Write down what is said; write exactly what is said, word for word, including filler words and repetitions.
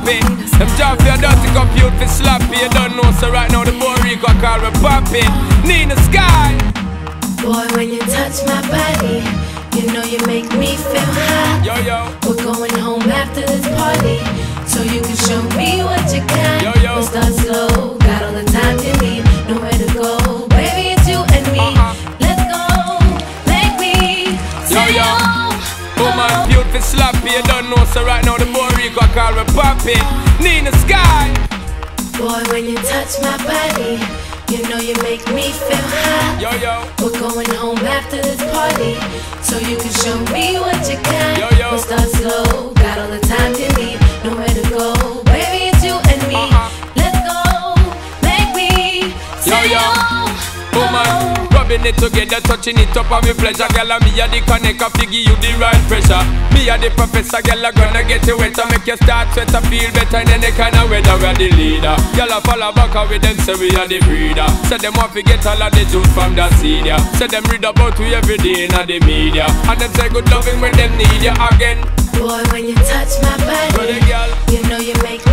happy. Them job for your dirty compute for sloppy. You don't know, so right now the boy Rico call me Poppy. Nina Sky. Boy, when you touch my body, you know you make me feel hot. Yo, yo. We're going home after this party, so you can show me what you got. Yo, yo. We'll start slow, got all the time you need, nowhere to go. Baby, it's you and me. Uh-uh. Let's go, make me say Yo, yo. oh, Woman, beautiful sloppy. You don't know, so right now the boy Rico call me Poppy. Nina Sky. Boy, when you touch my body, you know you make me feel hot. Yo, yo. We're going home after this party, so you can show me what you got. Yo, yo. We'll start slow, got all the time you need, nowhere to go. Baby, it's you and me. Uh-uh. Let's go, make me say yo. oh, Woman, oh. rubbing it together, touching it up on me pleasure. Girl, and me a the connector, figure you the right pressure. Me a the professor, girl, I gonna get you wetter. Make you start sweat, feel better in any kind of weather. We are the leader. Girl, I follow back with them, say we are the breeder. Say them want to get all of the juice from the seed, yeah. Say them read about we every day in the media. And them say good loving when them need you again. Boy, when you touch my body, Brother, girl. you know you make